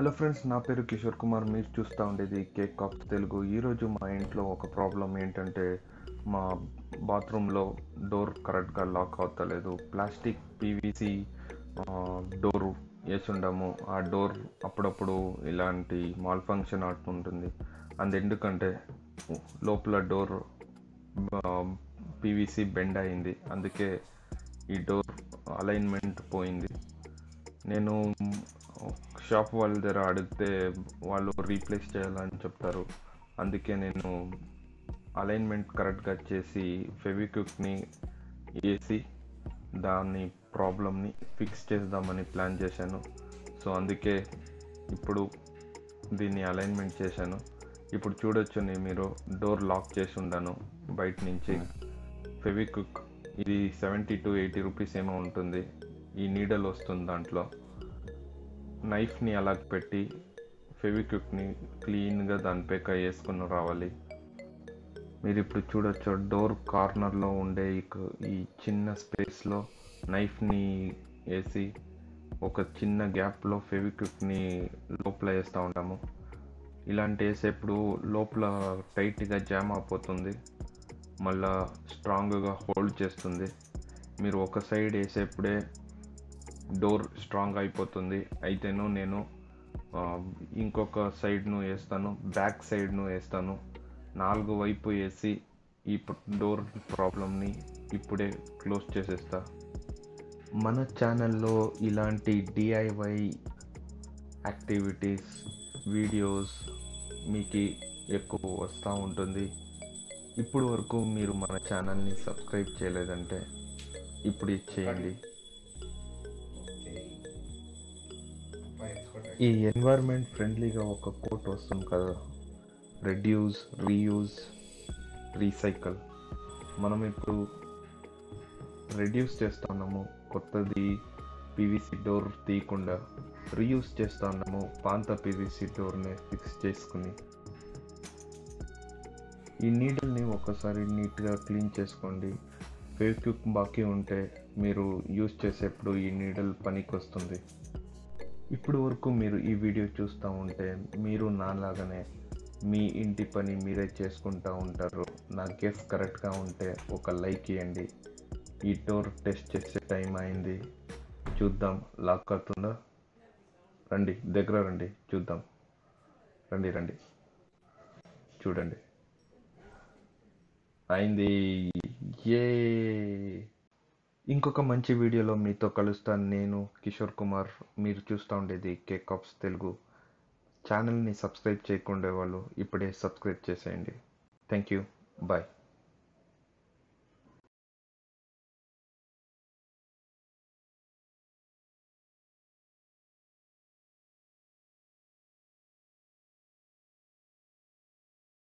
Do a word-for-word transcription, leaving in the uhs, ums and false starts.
Hello friends, నా పేరు కిషోర్ కుమార్. మీరు చూస్తూ ఉండేది కేక్ కాప్స్ తెలుగు. ఈరోజు మా ఇంట్లో ఒక ప్రాబ్లం ఏంటంటే, మా బాత్రూంలో డోర్ కరెక్ట్గా లాక్ అవుతలేదు. ప్లాస్టిక్ పీవీసీ డోర్ వేసుండము. ఆ డోర్ అప్పుడప్పుడు ఇలాంటి మాల్ ఫంక్షన్ అవుతుంటుంది. అందు ఎందుకంటే లోపల డోర్ పీవీసీ బెండ్ అయింది. అందుకే ఈ డోర్ అలైన్మెంట్ పోయింది. నేను షాప్ వాళ్ళ దగ్గర అడిగితే వాళ్ళు రీప్లేస్ చేయాలని చెప్తారు. అందుకే నేను అలైన్మెంట్ కరెక్ట్గా చేసి ఫెవిక్విక్ని వేసి దాని ప్రాబ్లమ్ని ఫిక్స్ చేద్దామని ప్లాన్ చేశాను. సో అందుకే ఇప్పుడు దీన్ని అలైన్మెంట్ చేశాను. ఇప్పుడు చూడొచ్చు, మీరు డోర్ లాక్ చేసి ఉండాను బయట నుంచి. ఫెవిక్విక్ ఇది సెవెంటీ టు ఎయిటీ రూపీస్ ఏమో ఉంటుంది. ఈ నీడల్ వస్తుంది. దాంట్లో నైఫ్ని అలా పెట్టి ఫెవిక్విక్ని క్లీన్గా దానిపైక వేసుకుని రావాలి. మీరు ఇప్పుడు చూడొచ్చు, డోర్ కార్నర్లో ఉండే ఈ చిన్న స్పేస్లో నైఫ్ని వేసి ఒక చిన్న గ్యాప్లో ఫెవిక్విక్ని లోపల వేస్తూ ఉంటాము. ఇలాంటి వేసేప్పుడు లోపల టైట్గా జామ్ అయిపోతుంది, మళ్ళా స్ట్రాంగ్గా హోల్డ్ చేస్తుంది. మీరు ఒక సైడ్ వేసేప్పుడే డోర్ స్ట్రాంగ్ అయిపోతుంది. అయితేను నేను ఇంకొక సైడ్ను వేస్తాను, బ్యాక్ సైడ్ను వేస్తాను. నాలుగు వైపు వేసి ఈ డోర్ ప్రాబ్లమ్ని ఇప్పుడే క్లోజ్ చేసేస్తా. మన ఛానల్లో ఇలాంటి డిఐవై యాక్టివిటీస్ వీడియోస్ మీకు ఎక్కువ వస్తూ ఉంటుంది. ఇప్పుడు వరకు మీరు మన ఛానల్ని సబ్స్క్రైబ్ చేయలేదంటే ఇప్పుడు చేయండి. ఈ ఎన్వైర్న్మెంట్ ఫ్రెండ్లీగా ఒక కోట్ వస్తుంది కదా, రెడ్యూస్, రీయూజ్, రీసైకిల్. మనం ఇప్పుడు రెడ్యూస్ చేస్తున్నాము, కొత్తది పీవీసీ డోర్ తీయకుండా రీయూజ్ చేస్తున్నాము, పాత పీవీసీ డోర్ని ఫిక్స్ చేసుకుని. ఈ నీడిల్ని ఒకసారి నీట్గా క్లీన్ చేసుకోండి. ఫెవిక్విక్ బాకీ ఉంటే మీరు యూజ్ చేసేప్పుడు ఈ నీడిల్ పనికి వస్తుంది. ఇప్పుడు వరకు మీరు ఈ వీడియో చూస్తూ ఉంటే మీరు నాలాగానే మీ ఇంటి పని మీరే చేసుకుంటూ ఉంటారు. నా గెస్ కరెక్ట్గా ఉంటే ఒక లైక్ ఇవ్వండి. ఈ డోర్ టెస్ట్ చేసే టైం అయింది. చూద్దాం లాక్ అవుతుందా. రండి, దగ్గర రండి, చూద్దాం. రండి రండి చూడండి, అయింది. ఏ ఇంకొక మంచి వీడియోలో మీతో కలుస్తాను. నేను కిషోర్ కుమార్. మీరు చూస్తూ ఉండేది కేక్ కాప్స్ తెలుగు. ఛానల్ని సబ్స్క్రైబ్ చేయకుండా వాళ్ళు ఇప్పుడే సబ్స్క్రైబ్ చేసేయండి. Thank you, bye.